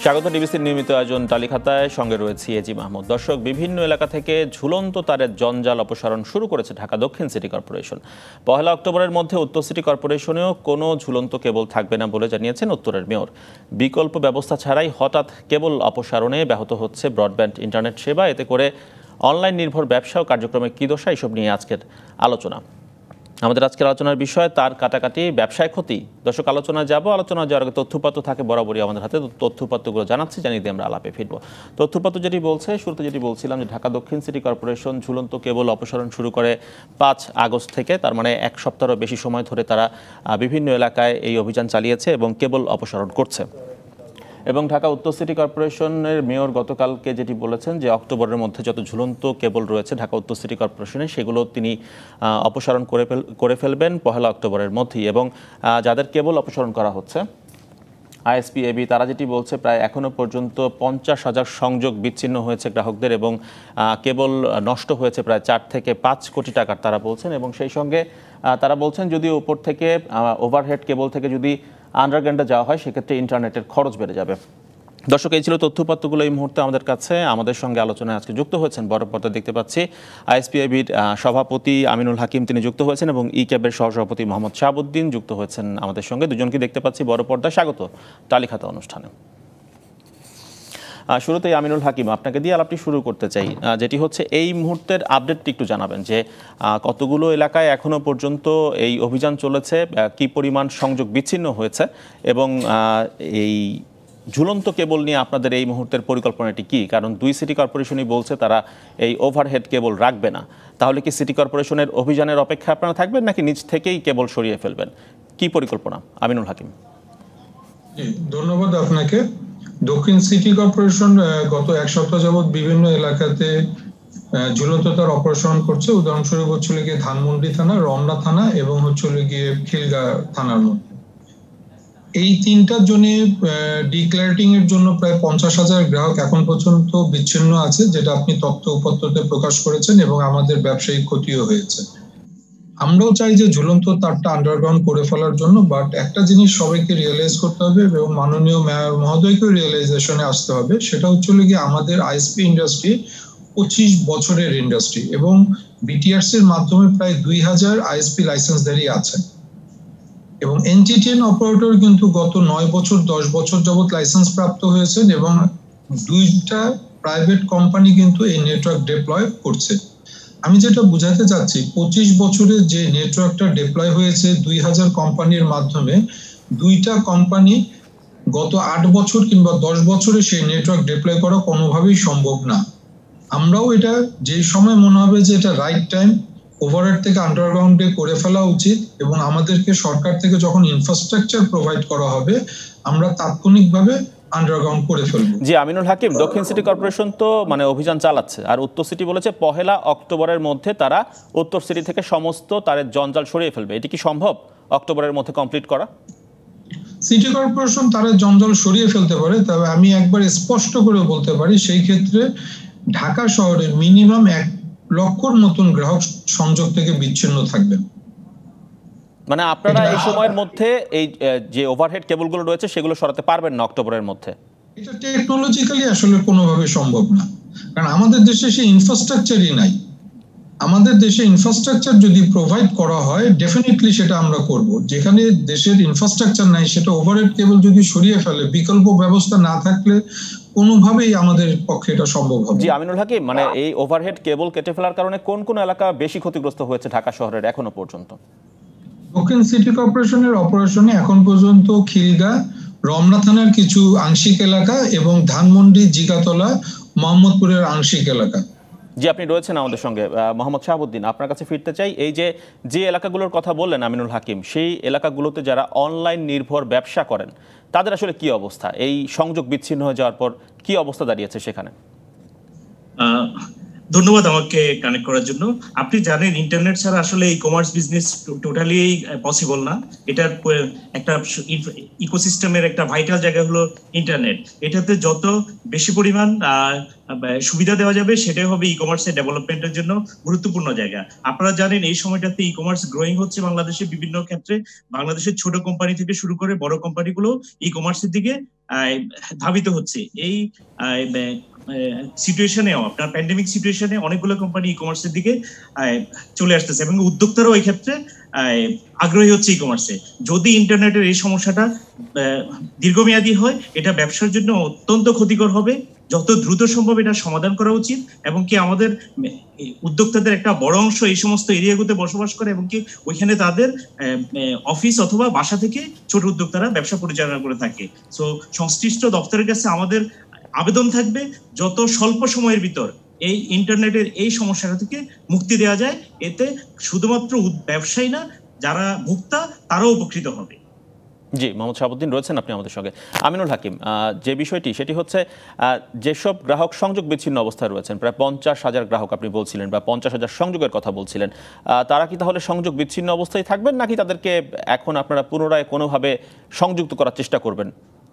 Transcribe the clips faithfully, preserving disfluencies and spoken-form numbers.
স্বাগত ডিবিসির নিয়মিত আয়োজন তালিখাতায়, সঙ্গে রয়েছে এজি মাহমুদ। দর্শক, বিভিন্ন এলাকা থেকে ঝুলন্ত তারের জঞ্জাল অপসারণ শুরু করেছে ঢাকা দক্ষিণ সিটি কর্পোরেশন। পহেলা অক্টোবরের মধ্যে উত্তর সিটি কর্পোরেশনেও কোনো ঝুলন্ত কেবল থাকবে না বলে জানিয়েছেন উত্তরের মেয়র। বিকল্প ব্যবস্থা ছাড়াই হঠাৎ কেবল অপসারণে ব্যাহত হচ্ছে ব্রডব্যান্ড ইন্টারনেট সেবা। এতে করে অনলাইন নির্ভর ব্যবসা ও কার্যক্রমের কী দশা, এসব নিয়ে আজকের আলোচনা। আমাদের আজকের আলোচনার বিষয় তার কাটাকাটি, ব্যবসায় ক্ষতি। দর্শক, আলোচনা যাব। আলোচনা যাওয়ার আগে তথ্যপত্র থাকে বরাবরই আমাদের হাতে, তথ্যপত্রগুলো জানাচ্ছি, জানিয়ে দিয়ে আমরা আলাপে ফিরবো। তথ্যপত্র যেটি বলছে, শুরুতে যেটি বলছিলাম যে ঢাকা দক্ষিণ সিটি কর্পোরেশন ঝুলন্ত কেবল অপসারণ শুরু করে পাঁচ আগস্ট থেকে, তার মানে এক সপ্তাহেরও বেশি সময় ধরে তারা বিভিন্ন এলাকায় এই অভিযান চালিয়েছে এবং কেবল অপসারণ করছে। এবং ঢাকা উত্তর সিটি কর্পোরেশনের মেয়র গতকালকে যেটি বলেছেন যে অক্টোবরের মধ্যে যত ঝুলন্ত কেবল রয়েছে ঢাকা উত্তর সিটি কর্পোরেশনে, সেগুলো তিনি অপসারণ করে ফেল করে ফেলবেন পহেলা অক্টোবরের মধ্যেই। এবং যাদের কেবল অপসারণ করা হচ্ছে আইএসপি এবি, তারা যেটি বলছে প্রায় এখনও পর্যন্ত পঞ্চাশ হাজার সংযোগ বিচ্ছিন্ন হয়েছে গ্রাহকদের এবং কেবল নষ্ট হয়েছে প্রায় চার থেকে পাঁচ কোটি টাকার, তারা বলছেন। এবং সেই সঙ্গে তারা বলছেন যদি উপর থেকে ওভারহেড কেবল থেকে যদি আন্ডারগ্রাউন্ডে যাওয়া হয়, সেক্ষেত্রে ইন্টারনেটের খরচ বেড়ে যাবে। দর্শক, এই ছিল তথ্যপত্রগুলো এই মুহূর্তে আমাদের কাছে। আমাদের সঙ্গে আলোচনায় আজকে যুক্ত হয়েছেন, বড় পর্দায় দেখতে পাচ্ছি আইএসপিএবির সভাপতি আমিনুল হাকিম, তিনি যুক্ত হয়েছেন, এবং ই ক্যাবের সহসভাপতি মোহাম্মদ শাহাবুদ্দিন যুক্ত হয়েছেন আমাদের সঙ্গে। দুজনকে দেখতে পাচ্ছি বড় পর্দায়। স্বাগত তালিখাতা অনুষ্ঠানে। শুরুতেই আমিনুল হাকিম, আপনাকে দিয়ে আলাপটি শুরু করতে চাই, যেটি হচ্ছে এই মুহূর্তের আপডেটটি একটু জানাবেন যে কতগুলো এলাকায় এখনও পর্যন্ত এই অভিযান চলেছে, কি পরিমাণ সংযোগ বিচ্ছিন্ন হয়েছে, এবং এই ঝুলন্ত কেবল নিয়ে আপনাদের এই মুহূর্তের পরিকল্পনাটি কি? কারণ দুই সিটি কর্পোরেশনই বলছে তারা এই ওভারহেড কেবল রাখবে না। তাহলে কি সিটি কর্পোরেশনের অভিযানের অপেক্ষা আপনারা থাকবেন, নাকি নিজ থেকেই কেবল সরিয়ে ফেলবেন? কি পরিকল্পনা, আমিনুল হাকিম? ধন্যবাদ আপনাকে। দক্ষিণ সিটি কর্পোরেশন গত এক সপ্তাহ যাবৎ বিভিন্ন এলাকাতে ঝুলন্ত তার অপারেশন করছে। উদাহরণস্বরূপ হচ্ছে গিয়ে ধানমন্ডি থানা, রমনা থানা এবং হচ্ছে গিয়ে খিলগা থানার মধ্যে। এই তিনটা জোনে ডিক্লারেটিং এর জন্য প্রায় পঞ্চাশ হাজার গ্রাহক এখন পর্যন্ত বিচ্ছিন্ন আছে, যেটা আপনি তথ্য উপত্যতে প্রকাশ করেছেন, এবং আমাদের ব্যবসায়িক ক্ষতিও হয়েছে। আমরাও চাই যে ঝুলন্ত তারটা আন্ডারগ্রাউন্ড করে ফেলার জন্য, বাট একটা জিনিস সবাইকে রিয়েলাইজ করতে হবে এবং মাননীয় মেয়র মহোদয়কেও রিয়েলাইজেশনে আসতে হবে, সেটা হচ্ছে গিয়ে আমাদের আইএসপি ইন্ডাস্ট্রি পঁচিশ বছরের ইন্ডাস্ট্রি এবং বিটিআরসি এর মাধ্যমে প্রায় দুই হাজার আইএসপি লাইসেন্সধারী আছে, এবং এনটিটিএন অপারেটর কিন্তু গত নয় বছর দশ বছর যাবত লাইসেন্স প্রাপ্ত হয়েছেন, এবং দুইটা প্রাইভেট কোম্পানি কিন্তু এই নেটওয়ার্ক ডিপ্লয় করছে। আমি যেটা বুঝাতে চাচ্ছি, পঁচিশ বছরে যে নেটওয়ার্কটা ডিপ্লয় হয়েছে দুই হাজার কোম্পানির মাধ্যমে, দুইটা কোম্পানি গত আট বছর কিংবা দশ বছরে সেই নেটওয়ার্ক ডিপ্লয় করা কোনোভাবেই সম্ভব না। আমরাও এটা যে সময় মনে হবে যে এটা রাইট টাইম, ওভারহেড থেকে আন্ডারগ্রাউন্ডে করে ফেলা উচিত, এবং আমাদেরকে সরকার থেকে যখন ইনফ্রাস্ট্রাকচার প্রোভাইড করা হবে, আমরা তাৎক্ষণিকভাবে আন্ডারগ্রাউন্ড করে ফেলবো। জি আমিনুল হাকিম, দক্ষিণ সিটি কর্পোরেশন তো মানে অভিযান চালাচ্ছে, আর উত্তর সিটি বলেছে পহেলা অক্টোবরের মধ্যে তারা উত্তর সিটি থেকে সমস্ত তারের জঞ্জাল সরিয়ে ফেলবে। এটি কি সম্ভব অক্টোবরের মধ্যে কমপ্লিট করা? সিটি কর্পোরেশন তারের জঞ্জাল সরিয়ে ফেলতে পারে, তবে আমি একবার স্পষ্ট করে বলতে পারি, সেই ক্ষেত্রে ঢাকা শহরে মিনিমাম এক লক্ষর মতন গ্রাহক সংযোগ থেকে বিচ্ছিন্ন থাকবেন। মানে আপনারা এই সময়ের মধ্যে এই যে ওভারহেড কেবলগুলো রয়েছে সেগুলো সরাতে পারবেন না অক্টোবরের মধ্যে? এটা টেকনোলজিক্যালি আসলে কোনোভাবে সম্ভব না, কারণ আমাদের দেশে সেই ইনফ্রাস্ট্রাকচারই নাই। আমাদের দেশে ইনফ্রাস্ট্রাকচার যদি প্রোভাইড করা হয়, ডেফিনেটলি সেটা আমরা করব। যেখানে দেশের ইনফ্রাস্ট্রাকচার নাই, সেটা ওভারহেড কেবল যদি সরিয়ে ফেলে, বিকল্প ব্যবস্থা না থাকলে কোনোভাবেই আমাদের পক্ষে এটা সম্ভব হবে। জি আমিনুল হাকিম, মানে এই ওভারহেড কেবল কেটে ফেলার কারণে কোন কোন এলাকা বেশি ক্ষতিগ্রস্ত হয়েছে ঢাকা শহরের এখনো পর্যন্ত? দক্ষিণ সিটি কর্পোরেশনের অপারেশনে এখন পর্যন্ত খিলগা, রমনা থানার কিছু আংশিক এলাকা এবং ধানমন্ডি, জিগাতলা, মোহাম্মদপুরের আংশিক এলাকা। জি আপনি রয়েছেন আমাদের সঙ্গে। মোহাম্মদ শাহাবুদ্দিন, আপনার কাছে ফিরতে চাই। এই যে যে এলাকাগুলোর কথা বললেন আমিনুল হাকিম, সেই এলাকাগুলোতে যারা অনলাইন নির্ভর ব্যবসা করেন তাদের আসলে কি অবস্থা? এই সংযোগ বিচ্ছিন্ন হয়ে যাওয়ার পর কি অবস্থা দাঁড়িয়েছে সেখানে? ধন্যবাদ আমাকে কানেক্ট করার জন্য। আপনি জানেন ইন্টারনেট ছাড়া আসলে e commerce business totally possible না। এটার একটা ইকোসিস্টেমের একটা ভাইটাল জায়গা হলো ইন্টারনেট। এটাতে যত বেশি পরিমাণ সুবিধা দেওয়া যাবে সেটাই হবে ই কমার্সের ডেভেলপমেন্টের জন্য গুরুত্বপূর্ণ জায়গা। আপনারা জানেন এই সময়টাতে ই কমার্স গ্রোয়িং হচ্ছে বাংলাদেশে বিভিন্ন ক্ষেত্রে। বাংলাদেশের ছোট কোম্পানি থেকে শুরু করে বড় কোম্পানিগুলো ই কমার্সের দিকে ধাবিত হচ্ছে। এই সিচুয়েশনেও আপনার প্যান্ডেমিক সিচুয়েশনে অনেকগুলো কোম্পানি ই কমার্সের দিকে চলে আসতেছে এবং উদ্যোক্তারাও এই ক্ষেত্রে আগ্রহী হচ্ছে ই কমার্সে। যদি ইন্টারনেটের এই সমস্যাটা দীর্ঘমেয়াদী হয়, এটা ব্যবসার জন্য অত্যন্ত ক্ষতিকর হবে। যত দ্রুত সম্ভব এটা সমাধান করা উচিত এবং কি আমাদের উদ্যোক্তাদের একটা বড় অংশ এই সমস্ত এরিয়াগুলোতে বসবাস করে এবং কি ওইখানে তাদের অফিস অথবা বাসা থেকে ছোট উদ্যোক্তারা ব্যবসা পরিচালনা করে থাকে। সো সংশ্লিষ্ট দপ্তরের কাছে আমাদের আবেদন থাকবে যত স্বল্প সময়ের ভিতর এই ইন্টারনেটের এই সমস্যাটা থেকে মুক্তি দেওয়া যায়। এতে শুধুমাত্র ব্যবসায়ী না, যারা ভোক্তা তারাও উপকৃত হবে। জি, মোহাম্মদ শাহাবুদ্দিন রয়েছেন আপনি আমাদের সঙ্গে। আমিনুল হাকিম, যে বিষয়টি সেটি হচ্ছে যেসব গ্রাহক সংযোগ বিচ্ছিন্ন অবস্থায় রয়েছেন, প্রায় পঞ্চাশ হাজার গ্রাহক আপনি বলছিলেন বা পঞ্চাশ হাজার সংযোগের কথা বলছিলেন, তারা কি তাহলে সংযোগ বিচ্ছিন্ন অবস্থায় থাকবেন নাকি তাদেরকে এখন আপনারা পুনরায় কোনোভাবে সংযুক্ত করার চেষ্টা করবেন?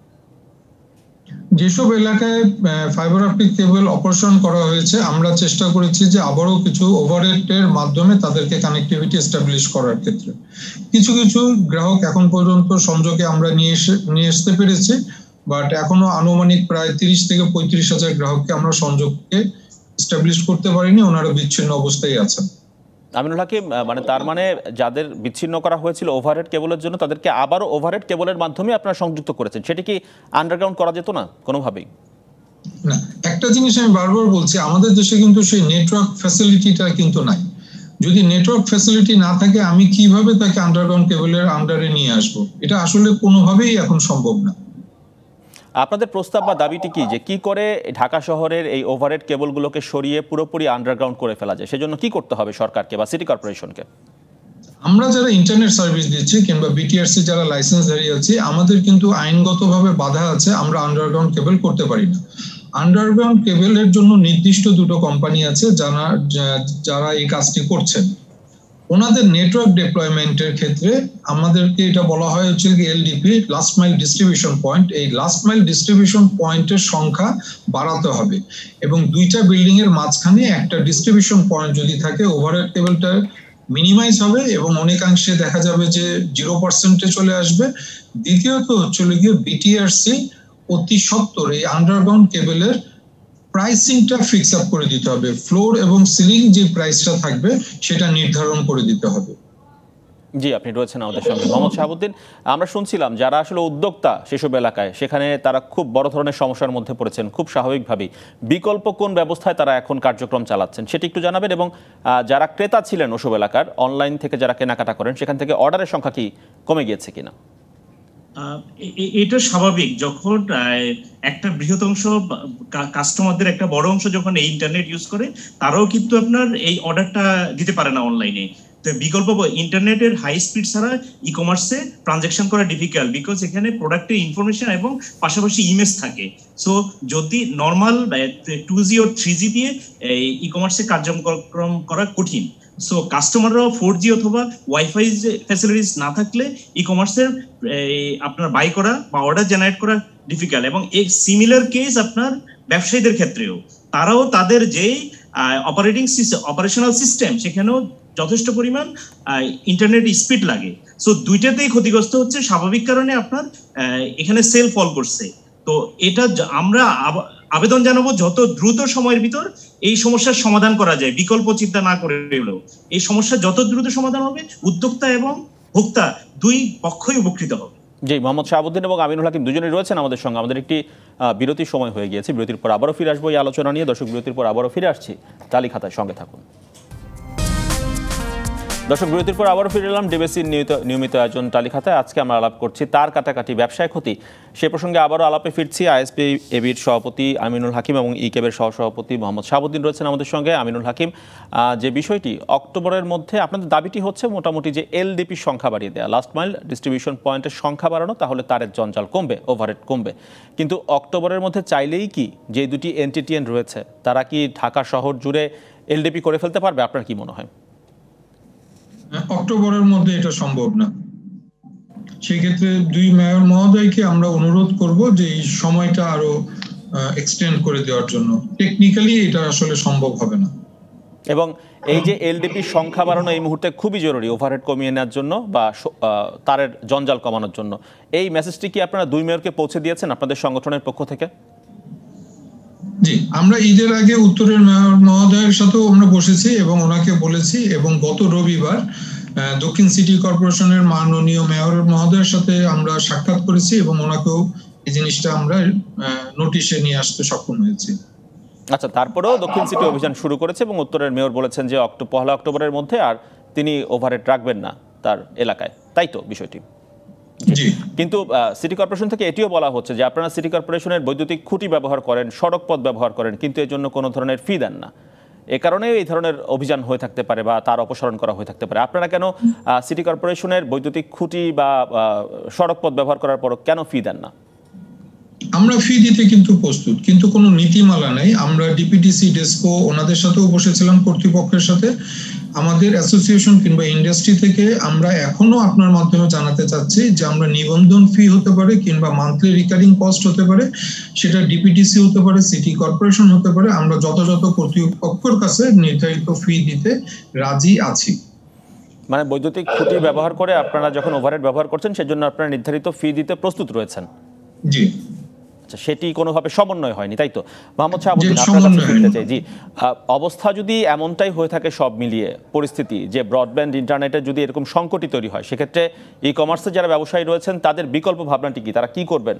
যেসব এলাকায় ফাইবার অপটিক কেবল অপারেশন করা হয়েছে, আমরা চেষ্টা করেছি যে আবারও কিছু ওভারহেডের মাধ্যমে তাদেরকে কানেক্টিভিটি এস্টাবলিশ করার ক্ষেত্রে কিছু কিছু গ্রাহক এখন পর্যন্ত সংযোগে আমরা নিয়ে এসে নিয়ে আসতে পেরেছি, বাট এখনো আনুমানিক প্রায় তিরিশ থেকে পঁয়ত্রিশ হাজার গ্রাহককে আমরা সংযোগকে এস্টাবলিশ করতে পারিনি, ওনারা বিচ্ছিন্ন অবস্থায় আছেন। আমিনুল হাকিম, মানে তার মানে যাদের বিচ্ছিন্ন করা হয়েছিল ওভারহেড কেবলের জন্য তাদেরকে আবারও ওভারহেড কেবলের মাধ্যমে আপনারা সংযুক্ত করেছেন, সেটি কি আন্ডারগ্রাউন্ড করা যেত না কোনোভাবেই? না, একটা জিনিস আমি বারবার বলছি, আমাদের দেশে কিন্তু সেই নেটওয়ার্ক ফ্যাসিলিটিটা কিন্তু নাই। যদি নেটওয়ার্ক ফ্যাসিলিটি না থাকে আমি কিভাবে তাকে আন্ডারগ্রাউন্ড কেবলের আন্ডারে নিয়ে আসব? এটা আসলে কোনোভাবেই এখন সম্ভব না। আপনাদের প্রস্তাব বা দাবিটি কি, যে কি করে ঢাকা শহরের এই ওভারহেড কেবলগুলোকে সরিয়ে পুরোপুরি আন্ডারগ্রাউন্ড করে ফেলা যায়? সেজন্য কি করতে হবে সরকারকে বা সিটি কর্পোরেশনকে? আমরা যারা ইন্টারনেট সার্ভিস দিচ্ছি কিংবা বিটিআরসি যারা লাইসেন্সধারী আছে, আমাদের কিন্তু আইনগতভাবে বাধা আছে, আমরা আন্ডারগ্রাউন্ড কেবল করতে পারি না। আন্ডারগ্রাউন্ড কেবলের জন্য নির্দিষ্ট দুটো কোম্পানি আছে যারা যারা এই কাজটি করছেন। ওনাদের নেটওয়ার্ক ডিপ্লয়মেন্টের ক্ষেত্রে আমাদেরকে এটা বলা হয় হচ্ছে কি LDP, last mile distribution point. এই লাস্ট মাইল ডিস্ট্রিবিউশন পয়েন্টের সংখ্যা বাড়াতে হবে এবং দুইটা বিল্ডিং এর মাঝখানে একটা ডিস্ট্রিবিউশন পয়েন্ট যদি থাকে, ওভারহেড কেবলটা মিনিমাইজ হবে এবং অনেকাংশে দেখা যাবে যে জিরো পার্সেন্টে চলে আসবে। দ্বিতীয়ত হচ্ছে গিয়ে বিটিআরসি অতি সত্বর এই আন্ডারগ্রাউন্ড কেবলের প্রাইসিংটা ফিক্স আপ করে দিতে হবে, ফ্লোর এবং সিলিং যে প্রাইসটা থাকবে সেটা নির্ধারণ করে দিতে হবে। জি, আপনি রয়েছেন আমাদের সঙ্গে। মোহাম্মদ শাহাবুদ্দিন, আমরা শুনছিলাম যারা আসলে উদ্যোক্তা সেসব এলাকায়, সেখানে তারা খুব বড় ধরনের সমস্যার মধ্যে পড়েছেন খুব স্বাভাবিকভাবেই। বিকল্প কোন ব্যবস্থায় তারা এখন কার্যক্রম চালাচ্ছেন সেটি একটু জানাবেন, এবং যারা ক্রেতা ছিলেন ওসব এলাকার অনলাইন থেকে যারা কেনাকাটা করেন সেখান থেকে অর্ডারের সংখ্যা কি কমে গিয়েছে কিনা? এটা স্বাভাবিক, যখন একটা বৃহৎ অংশ কাস্টমারদের একটা বড় অংশ যখন এই ইন্টারনেট ইউজ করে, তারাও কিন্তু আপনার এই অর্ডারটা দিতে পারে না অনলাইনে। তো বিকল্প ইন্টারনেটের হাই স্পিড ছাড়া ই কমার্সে ট্রানজাকশন করা ডিফিকাল্ট, বিকজ এখানে প্রোডাক্টের ইনফরমেশন এবং পাশাপাশি ইমেজ থাকে। সো যদি নর্মাল টু জি ও থ্রি জি দিয়ে ই কমার্সে কার্যক্রম করা কঠিন। সো কাস্টমাররাও ফোর জি অথবা ওয়াইফাই ফ্যাসিলিটিস না থাকলে ই কমার্সের আপনার বাই করা বা অর্ডার জেনারেট করা ডিফিকাল্ট। এবং এই সিমিলার কেস আপনার ব্যবসায়ীদের ক্ষেত্রেও, তারাও তাদের যেই অপারেটিং অপারেশনাল সিস্টেম সেখানেও যথেষ্ট পরিমাণ ইন্টারনেট স্পিড লাগে। সো দুইটাতেই ক্ষতিগ্রস্ত হচ্ছে স্বাভাবিক কারণে আপনার এখানে সেল ফল করছে। তো এটা আমরা আবেদন জানাবো যত দ্রুত সময়ের ভিতর এই সমস্যার সমাধান করা যায়, বিকল্প চিন্তা না করে হলেও এই সমস্যা যত দ্রুত সমাধান হবে উদ্যোক্তা এবং ভোক্তা দুই পক্ষই উপকৃত হবে। জি, মোহাম্মদ শাহাবুদ্দিন এবং আমিনুল হাকিম দুজনেই রয়েছেন আমাদের সঙ্গে। আমাদের একটি বিরতির সময় হয়ে গিয়েছে, বিরতির পর আবারও ফিরে আসবো এই আলোচনা নিয়ে। দর্শক, বিরতির পর আবারও ফিরে আসছি তালি খাতায়, সঙ্গে থাকুন। দর্শক, বিরতির পর আবারও ফিরে এলাম ডিবিসির নিয়মিত নিয়মিত আয়োজন তালি খাতায়। আজকে আমরা আলাপ করছি তার কাটাকাটি ব্যবসায় ক্ষতি, সে প্রসঙ্গে আবারও আলাপে ফিরছি। আইএসপি এবির সভাপতি আমিনুল হাকিম এবং ইকেবের সহসভাপতি মোহাম্মদ শাহাবুদ্দিন রয়েছেন আমাদের সঙ্গে। আমিনুল হাকিম, যে বিষয়টি অক্টোবরের মধ্যে আপনাদের দাবিটি হচ্ছে মোটামুটি যে এলডিপির সংখ্যা বাড়িয়ে দেওয়া, লাস্ট মাইল ডিস্ট্রিবিউশন পয়েন্টের সংখ্যা বাড়ানো, তাহলে তারের জঞ্জাল কমবে, ওভারহেড কমবে। কিন্তু অক্টোবরের মধ্যে চাইলেই কি যে দুটি এনটিটিএন রয়েছে তারা কি ঢাকা শহর জুড়ে এলডিপি করে ফেলতে পারবে? আপনার কি মনে হয়? অক্টোবরের মধ্যে এটা সম্ভব না। সেই ক্ষেত্রে দুই মেয়র মহোদয়কে আমরা অনুরোধ করব যে এই সময়টা আরো এক্সটেন্ড করে দেওয়ার জন্য। টেকনিক্যালি এটা আসলে সম্ভব হবে না। এবং এই যে এলডিপির সংখ্যা বাড়ানো এই মুহূর্তে খুবই জরুরি ওভারহেড কমিয়ে নেওয়ার জন্য বা তারের জঞ্জাল কমানোর জন্য, এই মেসেজটি কি আপনারা দুই মেয়রকে পৌঁছে দিয়েছেন আপনাদের সংগঠনের পক্ষ থেকে? জি, আমরা ঈদের আগে উত্তরের মেয়র মহোদয়ের সাথেও আমরা বসেছি এবং ওনাকে বলেছি, এবং গত রবিবার দক্ষিণ সিটি কর্পোরেশনের মাননীয় মেয়র মহোদয়ের সাথে আমরা সাক্ষাৎ করেছি এবং ওনাকেও এই জিনিসটা আমরা নোটিশে নিয়ে আসতে সক্ষম হয়েছি। আচ্ছা, তারপরেও দক্ষিণ সিটি অভিযান শুরু করেছে এবং উত্তরের মেয়র বলেছেন যে পহেলা অক্টোবরের মধ্যে আর তিনি ওভারহেড রাখবেন না তার এলাকায়, তাই তো বিষয়টি? কিন্তু সিটি কর্পোরেশন থেকে এটিও বলা হচ্ছে যে আপনারা সিটি কর্পোরেশনের বৈদ্যুতিক খুঁটি ব্যবহার করেন, সড়ক পথ ব্যবহার করেন, কিন্তু এর জন্য কোনো ধরনের ফি দেন না। এ কারণে এই ধরনের অভিযান হয়ে থাকতে পারে বা তার অপসারণ করা হয়ে থাকতে পারে। আপনারা কেন সিটি কর্পোরেশনের বৈদ্যুতিক খুঁটি বা সড়ক পথ ব্যবহার করার পর কেন ফি দেন না? আমরা ফি দিতে কিন্তু প্রস্তুত, কিন্তু কোনো নীতিমালা নেই। আমরা ডিপিডিসি, ডেসকো ওনাদের সাথেও বসেছিলাম, কর্তৃপক্ষের সাথে। আমাদের অ্যাসোসিয়েশন কিংবা ইন্ডাস্ট্রি থেকে আমরা এখনো আপনার মাধ্যমে জানাতে চাচ্ছি যে আমরা নিবন্ধন ফি হতে পারে কিংবা মান্থলি রিকারিং কস্ট হতে পারে, সেটা ডিপিডিসি হতে পারে, সিটি কর্পোরেশন হতে পারে, আমরা যথাযথ কর্তৃপক্ষের কাছে নির্ধারিত ফি দিতে রাজি আছি। মানে বৈদ্যুতিক খুঁটি ব্যবহার করে আপনারা যখন ওভারহেড ব্যবহার করছেন সেজন্য আপনারা নির্ধারিত ফি দিতে প্রস্তুত রয়েছেন? জি। সেটি কোনোভাবে সমন্বয় হয়নি, তাই তো? মোহাম্মদ শাহাবুদ্দিন, আপনার কাছে ফিরতে চাই। জি, অবস্থা যদি এমনটাই হয়ে থাকে সব মিলিয়ে পরিস্থিতি, যে ব্রডব্যান্ড ইন্টারনেটের যদি এরকম সংকটই তৈরি হয়, সেক্ষেত্রে ই কমার্সের যারা ব্যবসায়ী রয়েছেন তাদের বিকল্প ভাবনাটি কি? তারা কি করবেন?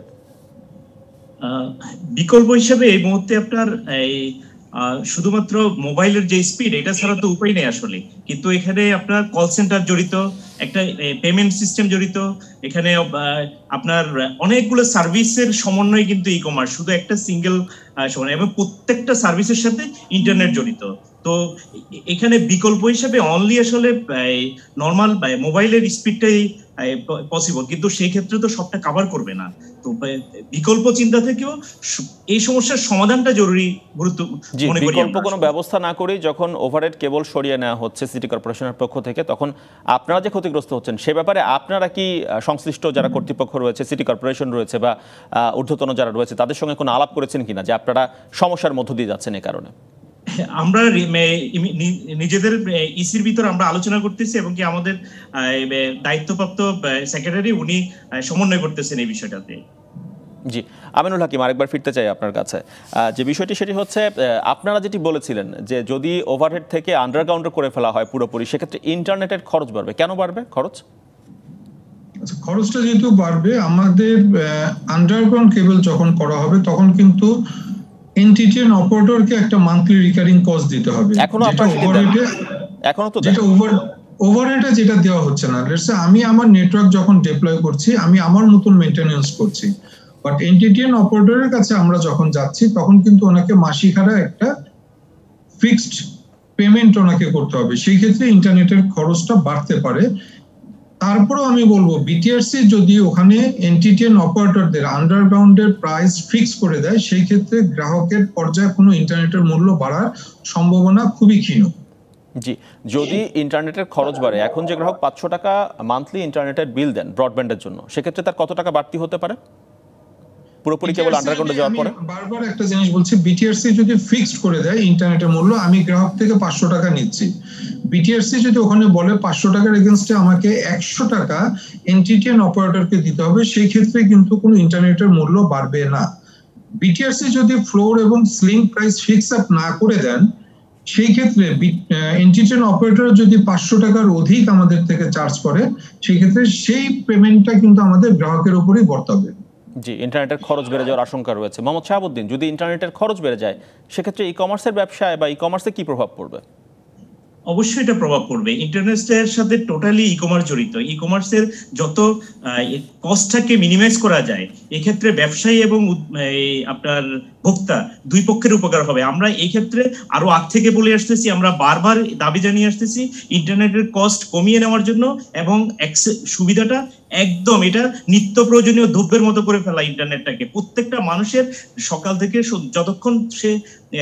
বিকল্প হিসেবে এই মুহূর্তে আপনার এই শুধুমাত্র মোবাইলের যে স্পিড, এটা ছাড়া তো উপায় নেই আসলে। কিন্তু এখানে আপনার কল সেন্টার জড়িত, একটা পেমেন্ট সিস্টেম জড়িত, এখানে আপনার অনেকগুলো সার্ভিসের সমন্বয় কিন্তু ই কমার্স, শুধু একটা সিঙ্গেল সমন্বয়, এবং প্রত্যেকটা সার্ভিসের সাথে ইন্টারনেট জড়িত। তো এখানে বিকল্প হিসেবে অনলি আসলে নর্মাল মোবাইলের স্পিডটাই পসিবল, কিন্তু সেই ক্ষেত্রে তো সবটা কভার করবে না। তো বিকল্প চিন্তা থেকেও এই সমস্যার সমাধানটা জরুরি গুরুত্বপূর্ণ মনে করি। বিকল্প কোনো ব্যবস্থা না করেই যখন ওভারহেড কেবল সরিয়ে নেওয়া হচ্ছে সিটি কর্পোরেশনের পক্ষ থেকে, তখন আপনারা যে ক্ষতিগ্রস্ত হচ্ছেন সে ব্যাপারে আপনারা কি সংশ্লিষ্ট যারা কর্তৃপক্ষ রয়েছে, সিটি কর্পোরেশন রয়েছে বা ঊর্ধ্বতন যারা রয়েছে, তাদের সঙ্গে কোনো আলাপ করেছেন কিনা যে আপনারা সমস্যার মধ্য দিয়ে যাচ্ছেন এই কারণে? আমরা নিজেদের ইসির ভিতর আমরা আলোচনা করতেছি এবং কি আমাদের দায়িত্বপ্রাপ্ত সেক্রেটারি উনি সমন্বয় করতেছেন এই বিষয়টাতে। জি, আমিনুল হাকিম, আরেকবার ফিরতে চাই আপনার কাছে। যে বিষয়টি সেটি হচ্ছে, আপনারা যেটি বলেছিলেন যে যদি ওভারহেড থেকে আন্ডারগ্রাউন্ড করে ফেলা হয় পুরোপুরি, সেক্ষেত্রে ইন্টারনেটের খরচ বাড়বে। কেন বাড়বে খরচ? আচ্ছা, খরচটা যেহেতু বাড়বে, আমাদের আন্ডারগ্রাউন্ড কেবল যখন করা হবে তখন কিন্তু এনটিটি এন্ড অপারেটরকে একটা মান্থলি রিকারিং কস্ট দিতে হবে। এখনো আপনারা ওভারহেডে এখনো তো যেটা ওভার ওভারহেডে যেটা দেওয়া হচ্ছে না। লেটস সে আমি আমার নেটওয়ার্ক যখন ডিপ্লয় করছি, আমি আমার মতন মেইনটেনেন্স করছি, বাট এনটিটি এন্ড অপারেটরের কাছে আমরা যখন যাচ্ছি তখন কিন্তু ওনাকে মাসিক হারে একটা ফিক্সড পেমেন্ট ওনাকে করতে হবে। সেই ক্ষেত্রে ইন্টারনেটের খরচটা বাড়তে পারে। তারপরেও আমি বলবো বিটিআরসি যদি ওখানে এনটিটি এন্ড অপারেটরদের আন্ডারগ্রাউন্ডের প্রাইস ফিক্স করে দেয়, সেই ক্ষেত্রে গ্রাহকের পর্যায়ে কোনো ইন্টারনেটের মূল্য বাড়ার সম্ভাবনা খুবই ক্ষীণ। জি, যদি ইন্টারনেটের খরচ বাড়ে, এখন যে গ্রাহক পাঁচশো টাকা মান্থলি ইন্টারনেটের বিল দেন ব্রডব্যান্ডের জন্য, সেক্ষেত্রে তার কত টাকা বাড়তি হতে পারে পুরোপুরি কেবল আন্ডারগ্রাউন্ডে যাওয়ার পরে? বারবার একটা জিনিস বলছি, বিটিআরসি যদি ফিক্সড করে দেয় ইন্টারনেটের মূল্য, আমি গ্রাহক থেকে পাঁচশো টাকা নিচ্ছি, বিটিআরসি যদি ওখানে বলে পাঁচশো টাকার এগেইনস্টে আমাকে একশো টাকা এনটিটি এন্ড অপারেটরকে দিতে হবে, সেই ক্ষেত্রে কিন্তু কোনো ইন্টারনেটের মূল্য বাড়বে না। বিটিআরসি যদি ফ্লোর এবং সিলিং প্রাইস ফিক্স আপ না করে দেন, সেই ক্ষেত্রে এনটিটি এন্ড অপারেটর যদি পাঁচশো টাকার অধিক আমাদের থেকে চার্জ করে, সেই ক্ষেত্রে সেই পেমেন্টটা কিন্তু আমাদের গ্রাহকের উপরেই বর্তাবে। জি, ইন্টারনেটের খরচ বেড়ে যাওয়ার আশঙ্কা রয়েছে। মোহাম্মদ শাহাবুদ্দিন, যদি ইন্টারনেটের খরচ বেড়ে যায় সেক্ষেত্রে ই কমার্সের ব্যবসায় বা ই কমার্সে কি প্রভাব পড়বে? অবশ্যই এটা প্রভাব পড়বে। ইন্টারনেটের সাথে টোটালি ই কমার্স জড়িত। ই কমার্সের যত কস্টটাকে মিনিমাইজ করা যায়, এক্ষেত্রে ব্যবসায়ী এবং আপনার ভোক্তা দুই পক্ষের উপকার হবে। আমরা এই ক্ষেত্রে আরো আগ থেকে বলে আসতেছি, আমরা বারবার দাবি জানিয়ে আসতেছি ইন্টারনেটের কস্ট কমিয়ে নেওয়ার জন্য এবং সুবিধাটা একদম এটা নিত্য প্রয়োজনীয় দ্রব্যের মতো করে ফেলা ইন্টারনেটটাকে। প্রত্যেকটা মানুষের সকাল থেকে যতক্ষণ সে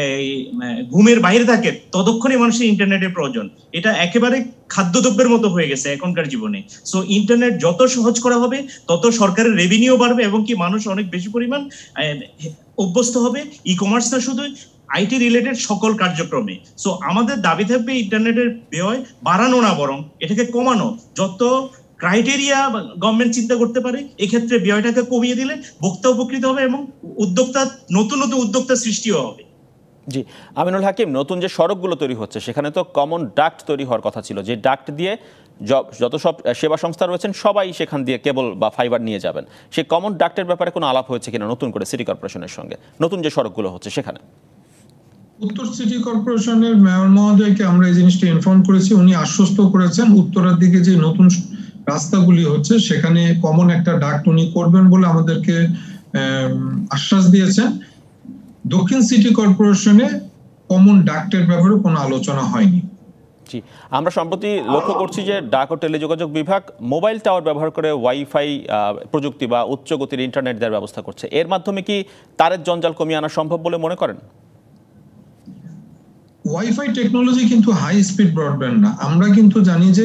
ঘুমের বাইরে থাকে ততক্ষণই মানুষের ইন্টারনেটের প্রয়োজন। এটা একেবারে খাদ্যদ্রব্যের মতো হয়ে গেছে এখনকার জীবনে। সো ইন্টারনেট যত সহজ করা হবে তত সরকারের রেভিনিউ বাড়বে এবং কি মানুষ অনেক বেশি পরিমাণ অভ্যস্ত হবে। ই কমার্স না শুধু আইটি রিলেটেড সকল কার্যক্রমে। সো আমাদের দাবি থাকবে ইন্টারনেটের ব্যয় বাড়ানো না, বরং এটাকে কমানো। যত ক্রাইটেরিয়া গভর্নমেন্ট চিন্তা করতে পারে এক্ষেত্রে ব্যয়টাকে কমিয়ে দিলে ভোক্তা উপকৃত হবে এবং উদ্যোক্তা নতুন নতুন উদ্যোক্তা সৃষ্টিও হবে। জি, আমিনুল হাকিম, নতুন যে সড়কগুলো তৈরি হচ্ছে সেখানে তো কমন ডাক্ট তৈরি হওয়ার কথা ছিল, যে ডাক্ট দিয়ে যত সব সেবা সংস্থা রয়েছেন সবাই সেখান দিয়ে কেবল বা ফাইবার নিয়ে যাবেন। সেই কমন ডাক্টের ব্যাপারে কোনো আলাপ হয়েছে কিনা নতুন করে সিটি কর্পোরেশনের সঙ্গে, নতুন যে সড়কগুলো হচ্ছে সেখানে? উত্তর সিটি কর্পোরেশনের মেয়র মহোদয়কে আমরা এই জিনিসটা ইনফর্ম করেছি, উনি আশ্বস্ত করেছেন উত্তরার দিকে যে নতুন রাস্তাগুলি হচ্ছে সেখানে কমন একটা ডাক্ট উনি করবেন বলে আমাদেরকে আশ্বাস দিয়েছেন। দক্ষিণ সিটি কর্পোরেশনে কমন ডাক্টের ব্যাপারে কোনো আলোচনা হয়নি। জি, আমরা সম্প্রতি লক্ষ্য করছি যে ডাক ও টেলিযোগাযোগ বিভাগ মোবাইল টাওয়ার ব্যবহার করে ওয়াইফাই প্রযুক্তি বা উচ্চ গতির ইন্টারনেট দেওয়ার ব্যবস্থা করছে। এর মাধ্যমে কি তারের জঞ্জাল কমিয়ে আনা সম্ভব বলে মনে করেন? ওয়াইফাই টেকনোলজি কিন্তু হাই স্পিড ব্রডব্যান্ড না। আমরা কিন্তু জানি যে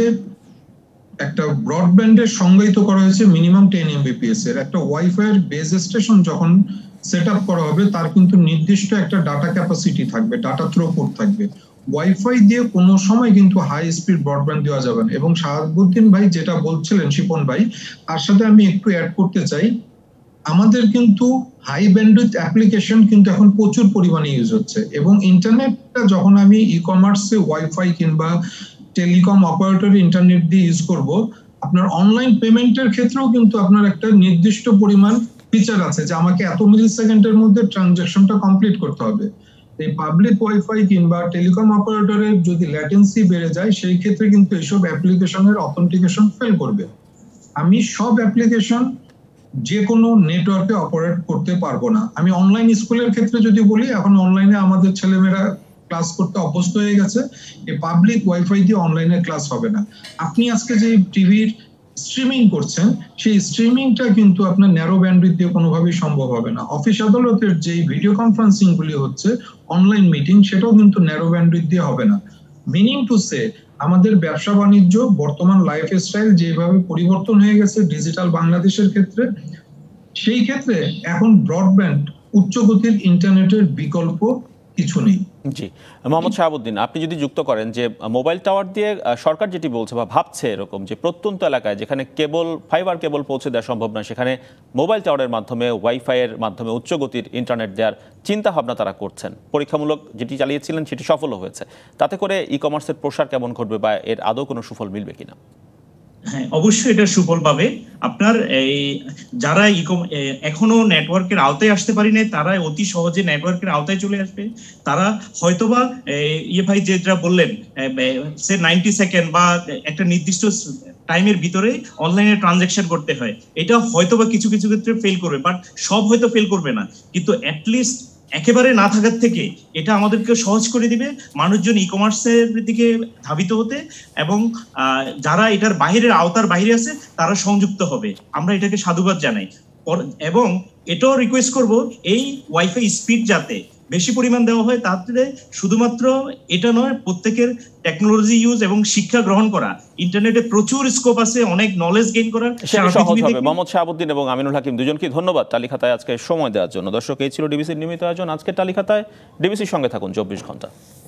একটা ব্রডব্যান্ডের সংজ্ঞায়িত করা হয়েছে মিনিমাম টেন এমবিপিএস এর। একটা ওয়াইফাই এর বেস স্টেশন যখন সেট আপ করা হবে তার কিন্তু নির্দিষ্ট একটা ডাটা ক্যাপাসিটি থাকবে, ডাটা থ্রুপুট থাকবে। ওয়াইফাই দিয়ে কোনো সময় কিন্তু হাই স্পিড ব্রডব্যান্ড দেওয়া যাবে না। এবং শাহাবুদ্দিন ভাই যেটা বলছিলেন, শিপন ভাই, তার সাথে আমি একটু অ্যাড করতে চাই, আমাদের কিন্তু হাই ব্যান্ডউইথ অ্যাপ্লিকেশন কিন্তু এখন প্রচুর পরিমাণে ইউজ হচ্ছে। এবং ইন্টারনেটটা যখন আমি ই কমার্সে ওয়াইফাই কিংবা টেলিকম অপারেটর ইন্টারনেট দিয়ে ইউজ করব, আপনার অনলাইন পেমেন্টের ক্ষেত্রেও কিন্তু আপনার একটা নির্দিষ্ট পরিমাণ ফিচার আছে যে আমাকে এত মিলি সেকেন্ডের মধ্যে ট্রানজাকশনটা কমপ্লিট করতে হবে। এই পাবলিক ওয়াইফাই কিংবা টেলিকম অপারেটরের যদি ল্যাটেন্সি বেড়ে যায় সেই ক্ষেত্রে কিন্তু এইসব অ্যাপ্লিকেশনের অথেন্টিকেশন ফেল করবে। আমি সব অ্যাপ্লিকেশন যে কোনো নেটওয়ার্কে অপারেট করতে পারবো না। আমি অনলাইন স্কুলের ক্ষেত্রে যদি বলি, এখন অনলাইনে আমাদের ছেলেমেয়েরা ক্লাস করতে অভ্যস্ত হয়ে গেছে, এই পাবলিক ওয়াইফাই দিয়ে অনলাইনে ক্লাস হবে না। আপনি আজকে যে টিভির স্ট্রিমিং করছেন সেই স্ট্রিমিংটা কিন্তু আপনার ন্যারো ব্যান্ডউইথ দিয়ে কোনোভাবেই সম্ভব হবে না। অফিস আদালতের যে ভিডিও কনফারেন্সিং গুলি হচ্ছে অনলাইন মিটিং, সেটাও কিন্তু ন্যারো ব্যান্ডউইথ দিয়ে হবে না। মিনিং টু সে, আমাদের ব্যবসা বাণিজ্য বর্তমান লাইফস্টাইল যেভাবে পরিবর্তন হয়ে গেছে ডিজিটাল বাংলাদেশের ক্ষেত্রে, সেই ক্ষেত্রে এখন ব্রডব্যান্ড উচ্চ গতির ইন্টারনেটের বিকল্প কিছু নেই। জি, মোহাম্মদ শাহাবুদ্দিন, আপনি যদি যুক্ত করেন যে মোবাইল টাওয়ার দিয়ে সরকার যেটি বলছে বা ভাবছে এরকম যে প্রত্যন্ত এলাকায় যেখানে কেবল ফাইবার কেবল পৌঁছে দেওয়া সম্ভব নয় সেখানে মোবাইল টাওয়ারের মাধ্যমে ওয়াইফাইয়ের মাধ্যমে উচ্চ গতির ইন্টারনেট দেওয়ার চিন্তা ভাবনা তারা করছেন, পরীক্ষামূলক যেটি চালিয়েছিলেন সেটি সফলও হয়েছে। তাতে করে ই কমার্সের প্রসার কেমন ঘটবে বা এর আদৌ কোনো সুফল মিলবে কিনা? হ্যাঁ, অবশ্যই এটা সুফল পাবে। আপনার এই যারা এখনো নেটওয়ার্কের আওতায় আসতে পারি নাই তারা অতি সহজে নেটওয়ার্কের আওতায় চলে আসবে। তারা হয়তোবা ইয়ে ভাই যেটা বললেন সে নাইনটি সেকেন্ড বা একটা নির্দিষ্ট টাইমের ভিতরে অনলাইনে ট্রানজাকশন করতে হয়, এটা হয়তোবা কিছু কিছু ক্ষেত্রে ফেল করবে, বাট সব হয়তো ফেল করবে না। কিন্তু অ্যাটলিস্ট একেবারে না থাকার থেকে এটা আমাদেরকে সহজ করে দিবে মানুষজন ই কমার্সের দিকে ধাবিত হতে, এবং যারা এটার বাইরের আওতার বাইরে আছে তারা সংযুক্ত হবে। আমরা এটাকে সাধুবাদ জানাই এবং এটাও রিকোয়েস্ট করব এই ওয়াইফাই স্পিড যাতে বেশি পরিমাণ দেওয়া হয়, তাতে শুধুমাত্র এটা নয়, প্রত্যেকের টেকনোলজি ইউজ এবং শিক্ষা গ্রহণ করা, ইন্টারনেটে প্রচুর স্কোপ আছে, অনেক নলেজ গেইন করার। মোহাম্মদ শাহাবুদ্দিন এবং আমিনুল হাকিম দুজনকে ধন্যবাদ টালি খাতায় আজকে সময় দেওয়ার জন্য। দর্শক, এই ছিল ডিবিসির নিয়মিত আয়োজন আজকের টালি খাতায়। ডিবিসির সঙ্গে থাকুন চব্বিশ ঘন্টা।